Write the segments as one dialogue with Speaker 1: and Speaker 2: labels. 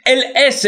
Speaker 1: El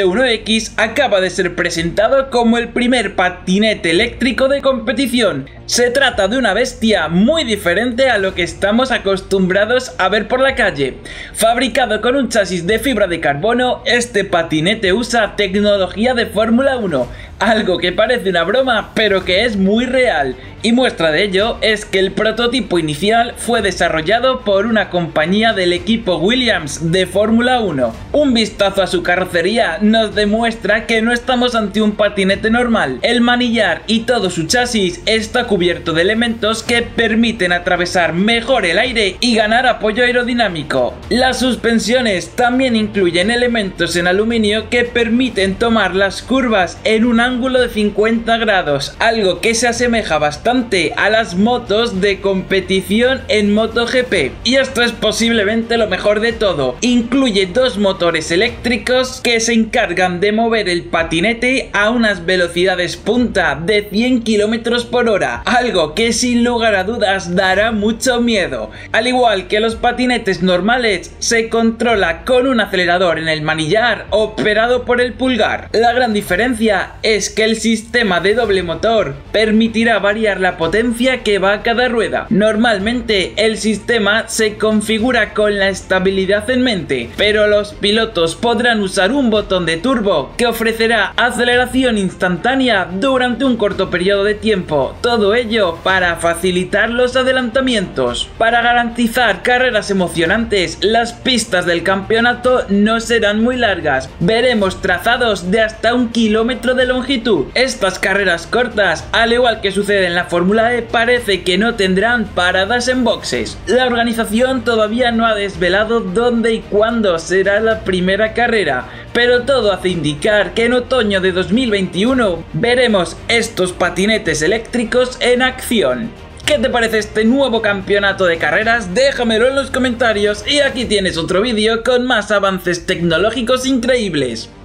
Speaker 1: S1X acaba de ser presentado como el primer patinete eléctrico de competición. Se trata de una bestia muy diferente a lo que estamos acostumbrados a ver por la calle. Fabricado con un chasis de fibra de carbono, este patinete usa tecnología de Fórmula 1, algo que parece una broma pero que es muy real. Y muestra de ello es que el prototipo inicial fue desarrollado por una compañía del equipo Williams de Fórmula 1. Un vistazo a su carrocería nos demuestra que no estamos ante un patinete normal. El manillar y todo su chasis está cubierto de elementos que permiten atravesar mejor el aire y ganar apoyo aerodinámico. Las suspensiones también incluyen elementos en aluminio que permiten tomar las curvas en un ángulo de 50 grados, algo que se asemeja bastante a las motos de competición en MotoGP. Y esto es posiblemente lo mejor de todo. Incluye dos motores eléctricos que se encargan de mover el patinete a unas velocidades punta de 100 km por hora, algo que sin lugar a dudas dará mucho miedo. Al igual que los patinetes normales, se controla con un acelerador en el manillar operado por el pulgar. La gran diferencia es que el sistema de doble motor permitirá variar la potencia que va a cada rueda. Normalmente el sistema se configura con la estabilidad en mente, pero los pilotos podrán usar un botón de turbo que ofrecerá aceleración instantánea durante un corto periodo de tiempo, todo ello para facilitar los adelantamientos. Para garantizar carreras emocionantes, las pistas del campeonato no serán muy largas. Veremos trazados de hasta 1 kilómetro de longitud. Estas carreras cortas, al igual que sucede en la Fórmula E, parece que no tendrán paradas en boxes. La organización todavía no ha desvelado dónde y cuándo será la primera carrera, pero todo hace indicar que en otoño de 2021 veremos estos patinetes eléctricos en acción. ¿Qué te parece este nuevo campeonato de carreras? Déjamelo en los comentarios y aquí tienes otro vídeo con más avances tecnológicos increíbles.